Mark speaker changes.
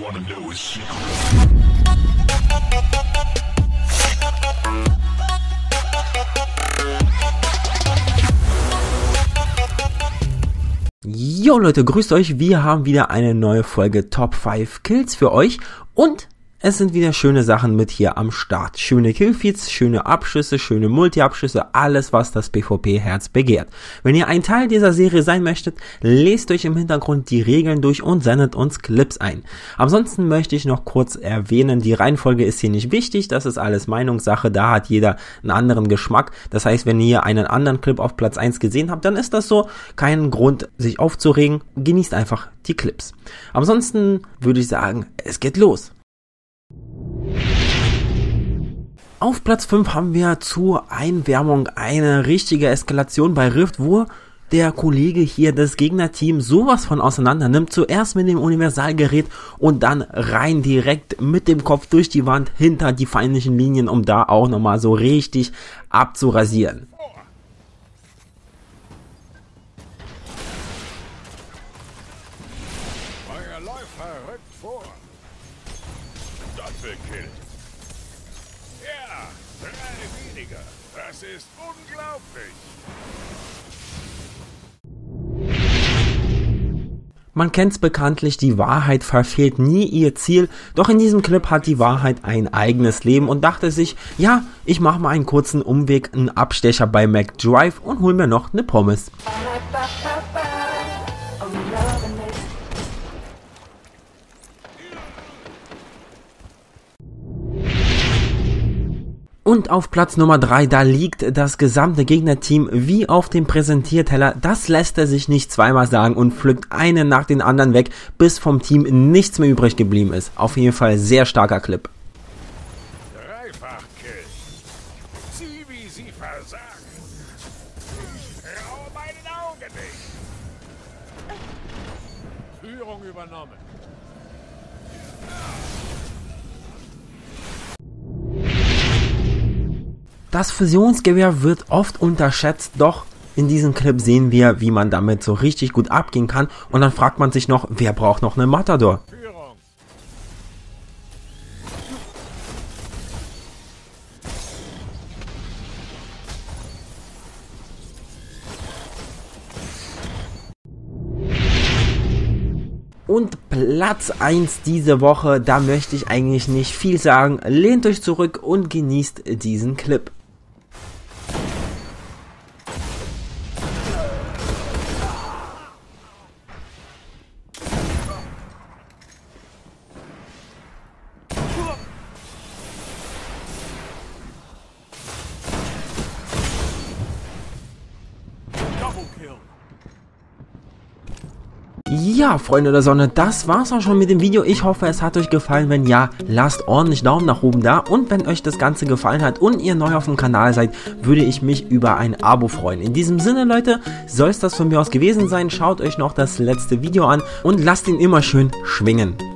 Speaker 1: wanna know is secret.
Speaker 2: Jo Leute, grüßt euch, wir haben wieder eine neue Folge Top 5 Kills für euch und es sind wieder schöne Sachen mit hier am Start. Schöne Killfeeds, schöne Abschüsse, schöne Multi-Abschüsse, alles was das PvP-Herz begehrt. Wenn ihr ein Teil dieser Serie sein möchtet, lest euch im Hintergrund die Regeln durch und sendet uns Clips ein. Ansonsten möchte ich noch kurz erwähnen, die Reihenfolge ist hier nicht wichtig, das ist alles Meinungssache, da hat jeder einen anderen Geschmack. Das heißt, wenn ihr einen anderen Clip auf Platz 1 gesehen habt, dann ist das so, kein Grund sich aufzuregen, genießt einfach die Clips. Ansonsten würde ich sagen, es geht los. Auf Platz 5 haben wir zur Einwärmung eine richtige Eskalation bei Rift, wo der Kollege hier das Gegnerteam sowas von auseinander nimmt. Zuerst mit dem Universalgerät und dann rein direkt mit dem Kopf durch die Wand hinter die feindlichen Linien, um da auch nochmal so richtig abzurasieren.
Speaker 3: Euer Läufer rückt vor. Doppelkill. Ja, 3 weniger. Das ist unglaublich.
Speaker 2: Man kennt's bekanntlich, die Wahrheit verfehlt nie ihr Ziel, doch in diesem Clip hat die Wahrheit ein eigenes Leben und dachte sich, ja, ich mache mal einen kurzen Umweg, einen Abstecher bei McDrive und hol mir noch eine Pommes. Und auf Platz Nummer 3, da liegt das gesamte Gegnerteam wie auf dem Präsentierteller. Das lässt er sich nicht zweimal sagen und pflückt einen nach den anderen weg, bis vom Team nichts mehr übrig geblieben ist. Auf jeden Fall sehr starker Clip.
Speaker 3: Dreifachkill. Sieh, wie sie versagen. Ich traue meinen Augen nicht. Führung übernommen.
Speaker 2: Das Fusionsgewehr wird oft unterschätzt, doch in diesem Clip sehen wir, wie man damit so richtig gut abgehen kann und dann fragt man sich noch, wer braucht noch eine Matador?
Speaker 3: Führung.
Speaker 2: Und Platz 1 diese Woche, da möchte ich eigentlich nicht viel sagen, lehnt euch zurück und genießt diesen Clip. Ja, Freunde der Sonne, das war's auch schon mit dem Video. Ich hoffe, es hat euch gefallen. Wenn ja, lasst ordentlich Daumen nach oben da. Und wenn euch das Ganze gefallen hat und ihr neu auf dem Kanal seid, würde ich mich über ein Abo freuen. In diesem Sinne, Leute, soll es das von mir aus gewesen sein. Schaut euch noch das letzte Video an und lasst ihn immer schön schwingen.